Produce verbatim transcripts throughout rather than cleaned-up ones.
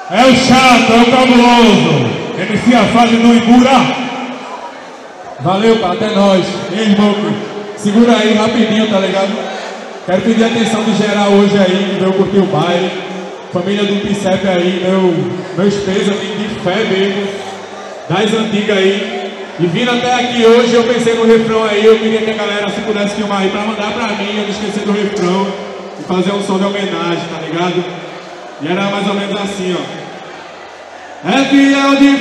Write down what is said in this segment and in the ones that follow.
É o chato, é o cabuloso. M C a fase do Ibura. Valeu, pá, até nós. Ei, Smoke, segura aí rapidinho, tá ligado? Quero pedir a atenção de geral hoje aí, que veio curtir o baile. Família do Bicep aí, meu, meus pesos de fé mesmo, das antigas aí. E vindo até aqui hoje, eu pensei no refrão aí, eu queria que a galera se pudesse filmar aí pra mandar pra mim, eu não esqueci do refrão, e fazer um som de homenagem, tá ligado? E era mais ou menos assim, ó. É fiel de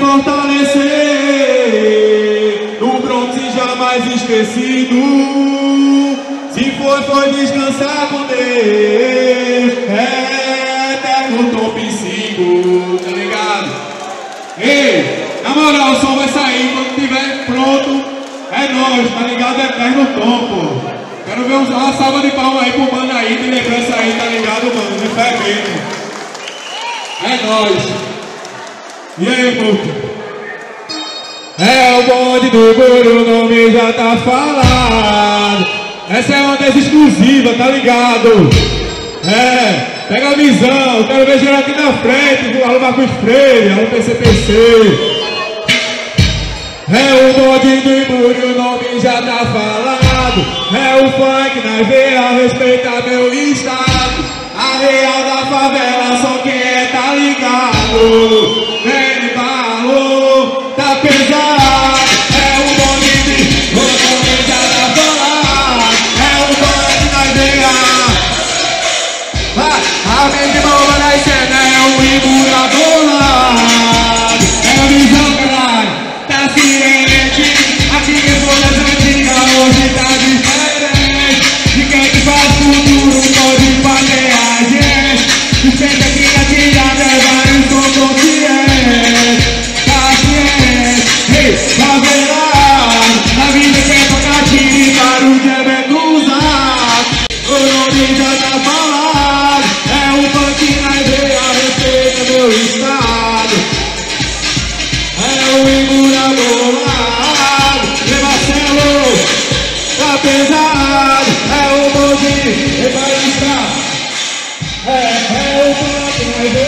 fortalecer, no Bronx jamais esquecido. Se foi, foi descansar com Deus. É eterno top cinco, tá ligado? Ei, na moral, o som vai sair quando tiver pronto. É nóis, tá ligado? Eterno tom, pô. Quero ver uma salva de palmas aí pro mano aí, de lembrança aí, tá ligado, mano? De fé mesmo. É nóis. E aí, pô? É o bonde do Buru, o nome já tá falado. Essa é uma das exclusivas, tá ligado? É, pega a visão, quero ver geral aqui na frente, alô Marcos Freire, alô P C P C. É o bonde do Buru, o nome já tá falado. É o funk nas veias, respeita meu estado. A real da favela, só quem é tá ligado. Vem valor, tá pesado. É o bonde de o nome já tá falado. É o bonde nas veias. Vai, a mente boa da cena é o Ibura bolado. É a visão, caralho, tá ciente. Aqui que foi das antigas, hoje tá diferente. De quem que faz futuro pode fazer a gente. Sustenta a criatividade, é vários são conscientes. Tá ciente, ei, favelado. Na vida que é tocar tiro e barulho é bem usado. O nome já tá falado. É o funk na ideia, respeita meu estado. É o Ibura bolado. E Marcelo, tá pesado. É o bonde, e vai estar. É, é o funk na ideia.